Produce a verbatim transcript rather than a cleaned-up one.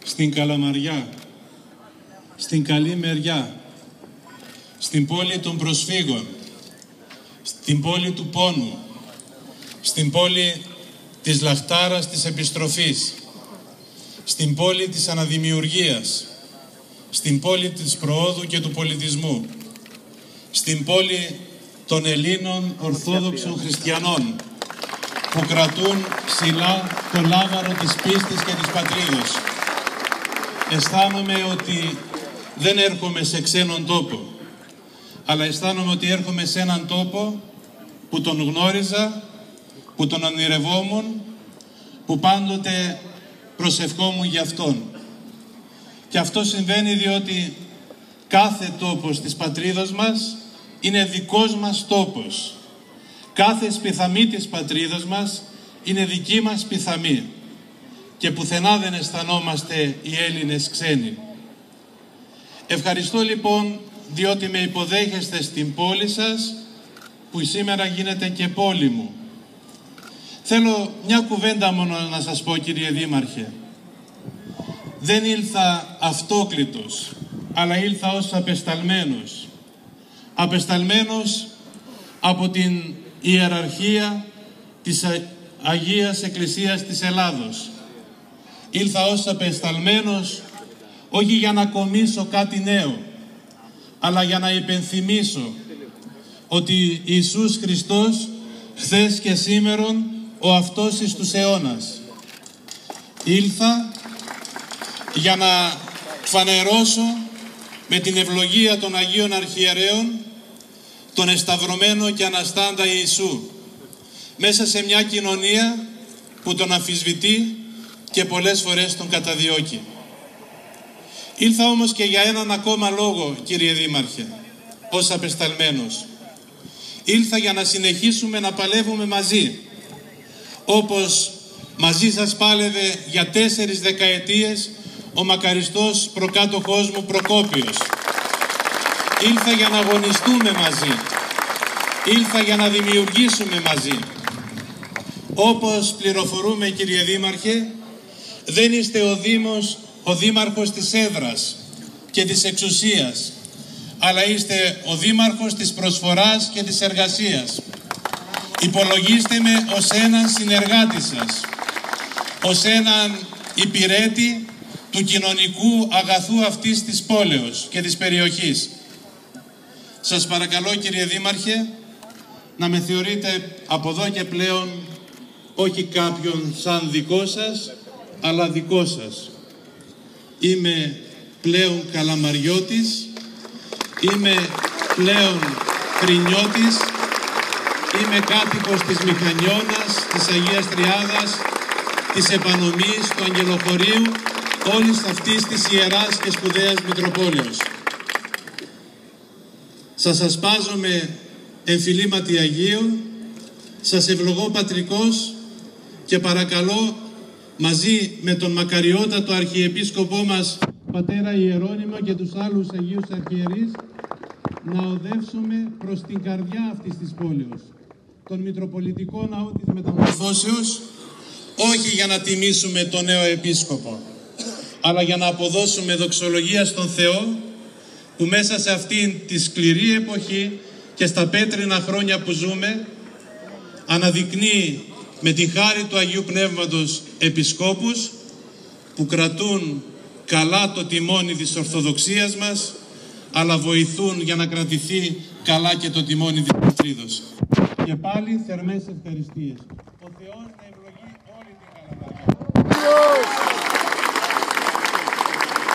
στην Καλαμαριά, στην Καλή Μεριά, στην πόλη των προσφύγων, στην πόλη του πόνου, στην πόλη της λαχτάρας της επιστροφής, στην πόλη της αναδημιουργίας, στην πόλη της προόδου και του πολιτισμού, στην πόλη των Ελλήνων Ορθόδοξων Χριστιανών που κρατούν ψηλά το λάβαρο της πίστης και της πατρίδος. Αισθάνομαι ότι δεν έρχομαι σε ξένον τόπο, αλλά αισθάνομαι ότι έρχομαι σε έναν τόπο που τον γνώριζα, που τον ονειρευόμουν, που πάντοτε προσευχόμουν για αυτόν. Και αυτό συμβαίνει διότι κάθε τόπος της πατρίδος μας είναι δικός μας τόπος. Κάθε σπιθαμή της πατρίδος μας είναι δική μας σπιθαμή. Και πουθενά δεν αισθανόμαστε οι Έλληνες ξένοι. Ευχαριστώ λοιπόν διότι με υποδέχεστε στην πόλη σας, που σήμερα γίνεται και πόλη μου. Θέλω μια κουβέντα μόνο να σας πω, κύριε Δήμαρχε. Δεν ήλθα αυτόκλητος, αλλά ήλθα ως απεσταλμένος. Απεσταλμένος από την ιεραρχία της Αγίας Εκκλησίας της Ελλάδος. Ήλθα ως απεσταλμένος όχι για να κομίσω κάτι νέο, αλλά για να υπενθυμίσω ότι Ιησούς Χριστός χθες και σήμερον ο αυτός εις τους αιώνας. Ήλθα για να φανερώσω με την ευλογία των Αγίων Αρχιερέων τον εσταυρωμένο και αναστάντα Ιησού μέσα σε μια κοινωνία που τον αμφισβητεί και πολλές φορές τον καταδιώκει. Ήλθα όμως και για έναν ακόμα λόγο, κύριε Δήμαρχε, ως απεσταλμένος. Ήλθα για να συνεχίσουμε να παλεύουμε μαζί, όπως μαζί σας πάλευε για τέσσερις δεκαετίες ο μακαριστός προκάτοχός μου Προκόπιος. Ήλθα για να αγωνιστούμε μαζί. Ήλθα για να δημιουργήσουμε μαζί. Όπως πληροφορούμε, κύριε Δήμαρχε, δεν είστε ο Δήμος, ο Δήμαρχος της έδρας και της εξουσίας, αλλά είστε ο Δήμαρχος της προσφοράς και της εργασίας. Υπολογίστε με ως έναν συνεργάτη σας, ως έναν υπηρέτη του κοινωνικού αγαθού αυτής της πόλεως και της περιοχής. Σας παρακαλώ, κύριε Δήμαρχε, να με θεωρείτε από εδώ και πλέον όχι κάποιον σαν δικό σας, αλλά δικό σας. Είμαι πλέον Καλαμαριώτης, είμαι πλέον Χρηνιώτης, είμαι κάτοικος της Μηχανιώνας, της Αγίας Τριάδας, της Επανομής, του Αγγελοχωρίου, όλης αυτής της ιεράς και σπουδαίας Μητροπόλεως. Σας ασπάζομαι εμφυλίματι Αγίου, σας ευλογώ πατρικός και παρακαλώ μαζί με τον μακαριότατο Αρχιεπίσκοπό μας Πατέρα Ιερώνυμο και τους άλλους Αγίους Αρχιερείς να οδεύσουμε προς την καρδιά αυτής της πόλεως, τον Μητροπολιτικό Ναό της Μεταμορφώσεως, όχι για να τιμήσουμε τον νέο Επίσκοπο, αλλά για να αποδώσουμε δοξολογία στον Θεό που μέσα σε αυτήν τη σκληρή εποχή και στα πέτρινα χρόνια που ζούμε αναδεικνύει με τη χάρη του Αγίου Πνεύματος επισκόπους που κρατούν καλά το τιμόνι της Ορθοδοξίας μας, αλλά βοηθούν για να κρατηθεί καλά και το τιμόνι της πατρίδος. Και πάλι θερμές ευχαριστίες. Ο Θεός να